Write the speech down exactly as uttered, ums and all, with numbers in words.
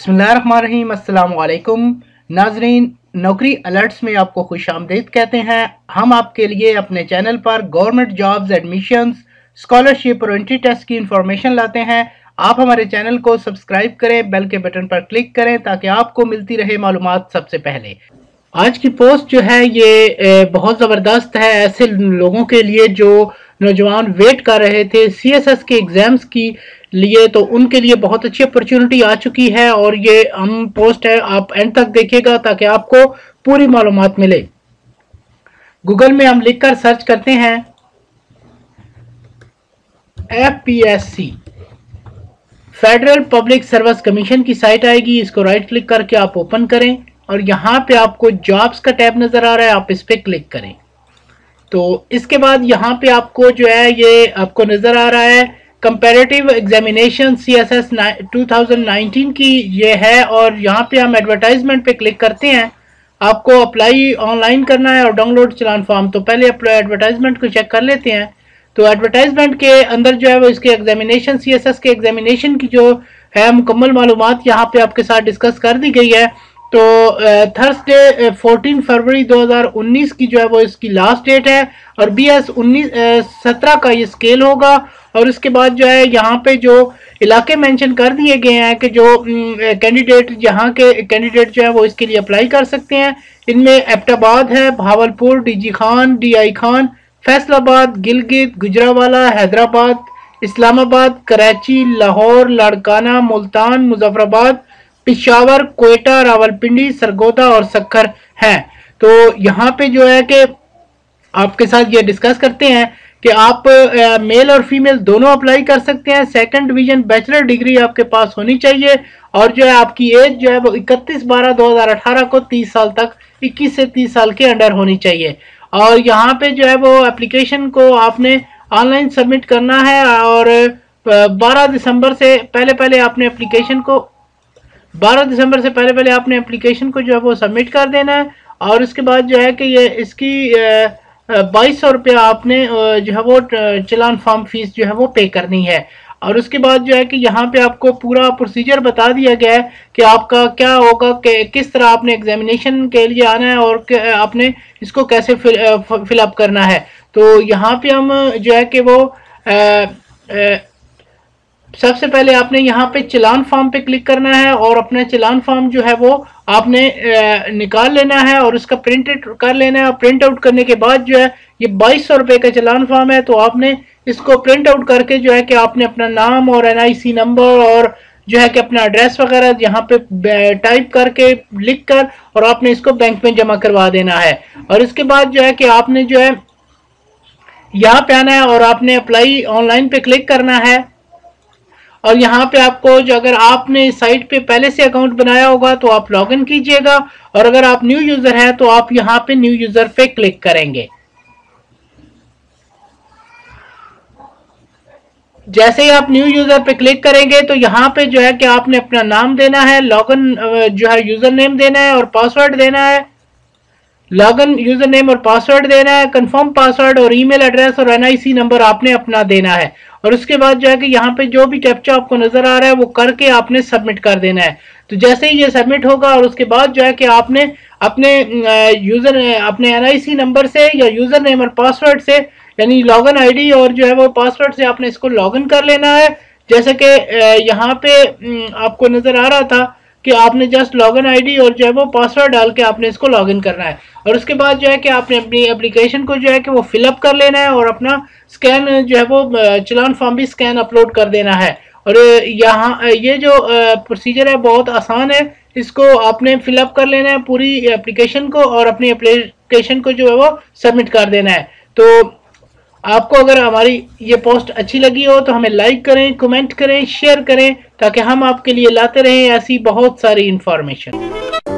बिस्मिल्लाहिर्रहमानिर्रहीम। अस्सलाम वालेकुम नाजरीन, नौकरी अलर्ट्स में आपको खुश आमदीद कहते हैं। हम आपके लिए अपने चैनल पर गवर्नमेंट जॉब्स, एडमिशन्स, स्कॉलरशिप और एंट्री टेस्ट की इंफॉर्मेशन लाते हैं। आप हमारे चैनल को सब्सक्राइब करें, बेल के बटन पर क्लिक करें ताकि आपको मिलती रहे मालूमात सबसे पहले। आज की पोस्ट जो है ये बहुत ज़बरदस्त है ऐसे लोगों के लिए जो नौजवान वेट कर रहे थे सीएसएस के एग्ज़ाम्स की लिए, तो उनके लिए बहुत अच्छी अपॉर्चुनिटी आ चुकी है। और ये हम पोस्ट है, आप एंड तक देखिएगा ताकि आपको पूरी मालूमात मिले। गूगल में हम लिखकर सर्च करते हैं F P S C, federal public service commission की साइट आएगी। इसको राइट क्लिक करके आप ओपन करें और यहाँ पे आपको जॉब्स का टैब नजर आ रहा है, आप इस पे क्लिक करें। तो इसके बाद यहाँ पे आपको जो है ये आपको नजर आ रहा है comparative examination CSS two thousand nineteen की ये है। और यहाँ पे हम एडवर्टाइजमेंट पे क्लिक करते हैं। आपको अप्लाई ऑनलाइन करना है और डाउनलोड चलान फॉर्म। तो पहले एडवर्टाइजमेंट को चेक कर लेते हैं। तो एडवर्टाइजमेंट के अंदर जो है वो इसके एग्जामिनेशन सीएसएस के एग्जामिनेशन की जो है मुकम्मल मालूमात यहाँ पे आपके साथ डिस्कस कर दी गई है। तो थर्सडे चौदह फरवरी दो हज़ार उन्नीस की जो है वो इसकी लास्ट डेट है और बी एस उन्नीस सत्रह का ये स्केल होगा। और उसके बाद जो है यहाँ पे जो इलाके मेंशन कर दिए गए हैं कि जो कैंडिडेट यहाँ के कैंडिडेट जो है वो इसके लिए अप्लाई कर सकते हैं। इनमें एबटाबाद है, भावलपुर, डीजी खान, डी आई खान, फैसलाबाद, गिलगित, गुजरावाला, हैदराबाद, इस्लामाबाद, कराची, लाहौर, लाड़काना, मुल्तान, मुजफ्फराबाद, पिशावर, कोयटा, रावलपिंडी, सरगोदा और सक्खर हैं। तो यहाँ पे जो है कि आपके साथ ये डिस्कस करते हैं कि आप आ, मेल और फीमेल दोनों अप्लाई कर सकते हैं। सेकंड डिवीजन बैचलर डिग्री आपके पास होनी चाहिए और जो है आपकी एज जो है वो इकतीस बारह दो हज़ार अठारह को तीस साल तक इक्कीस से तीस साल के अंडर होनी चाहिए। और यहाँ पे जो है वो एप्लीकेशन को आपने ऑनलाइन सबमिट करना है और बारह दिसंबर से पहले पहले आपने एप्लीकेशन को बारह दिसंबर से पहले पहले आपने एप्लीकेशन को जो है वो सबमिट कर देना है। और उसके बाद जो है कि ये इसकी बाईस सौ रुपया आपने जो है वो चलान फॉर्म फीस जो है वो पे करनी है। और उसके बाद जो है कि यहाँ पे आपको पूरा प्रोसीजर बता दिया गया है कि आपका क्या होगा, कि किस तरह आपने एग्जामिनेशन के लिए आना है और आपने इसको कैसे फिल फिलअप करना है। तो यहाँ पे हम जो है कि वो आ, आ, सबसे पहले आपने यहाँ पे चलान फॉर्म पे क्लिक करना है और अपना चलान फॉर्म जो है वो आपने निकाल लेना है और उसका प्रिंट कर लेना है। प्रिंट आउट करने के बाद जो है ये बाईस सौ रुपये का चलान फॉर्म है, तो आपने इसको प्रिंट आउट करके जो है कि आपने अपना नाम और एन आई सी नंबर और जो है कि अपना एड्रेस वगैरह यहाँ पे टाइप करके लिख कर और आपने इसको बैंक में जमा करवा देना है। और इसके बाद जो है कि आपने जो है यहाँ पे आना है और आपने अप्लाई ऑनलाइन पे क्लिक करना है। और यहाँ पे आपको जो अगर आपने इस साइट पे पहले से अकाउंट बनाया होगा तो आप लॉगिन कीजिएगा और अगर आप न्यू यूजर हैं तो आप यहाँ पे न्यू यूजर पे क्लिक करेंगे। जैसे ही आप न्यू यूजर पे क्लिक करेंगे तो यहाँ पे जो है कि आपने अपना नाम देना है, लॉगिन जो है यूजर नेम देना है और पासवर्ड देना है। लॉगिन यूजर नेम और पासवर्ड देना है, कंफर्म पासवर्ड और ईमेल एड्रेस और एनआईसी नंबर आपने अपना देना है। और उसके बाद जो है कि यहाँ पे जो भी कैप्चा आपको नजर आ रहा है वो करके आपने सबमिट कर देना है। तो जैसे ही ये सबमिट होगा और उसके बाद जो है कि आपने अपने यूजर अपने एनआईसी नंबर से या यूजर नेम और पासवर्ड से यानी लॉगिन आईडी और जो है वो पासवर्ड से आपने इसको लॉगिन कर लेना है। जैसे कि यहाँ पे आपको नजर आ रहा था कि आपने जस्ट लॉगिन आईडी और जो है वो पासवर्ड डाल के आपने इसको लॉगिन करना है। और उसके बाद जो है कि आपने अपनी एप्लीकेशन को जो है कि वो फिलअप कर लेना है और अपना स्कैन जो है वो चलान फॉर्म भी स्कैन अपलोड कर देना है। और यहाँ ये जो प्रोसीजर है बहुत आसान है, इसको आपने फिलअप कर लेना है पूरी एप्लीकेशन को और अपनी एप्लीकेशन को जो है वो सबमिट कर देना है। तो आपको अगर हमारी ये पोस्ट अच्छी लगी हो तो हमें लाइक करें, कमेंट करें, शेयर करें ताकि हम आपके लिए लाते रहें ऐसी बहुत सारी इंफॉर्मेशन।